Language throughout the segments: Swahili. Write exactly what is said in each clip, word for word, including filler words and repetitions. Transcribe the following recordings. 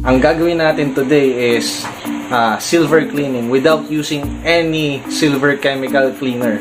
Ang gagawin natin today is uh, silver cleaning without using any silver chemical cleaner.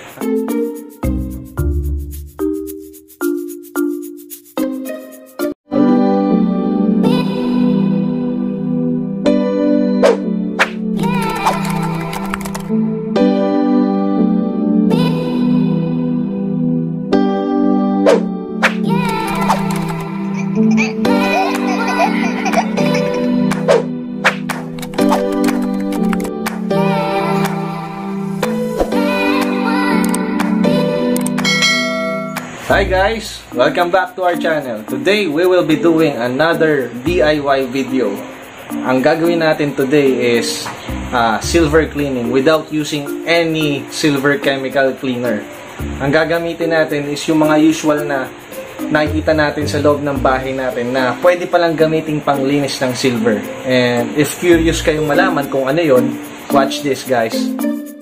Hi guys! Welcome back to our channel. Today, we will be doing another D I Y video. Ang gagawin natin today is uh, silver cleaning without using any silver chemical cleaner. Ang gagamitin natin is yung mga usual na nakikita natin sa loob ng bahay natin na pwede palang gamitin panglinis ng silver. And if curious kayong malaman kung ano yon, watch this guys.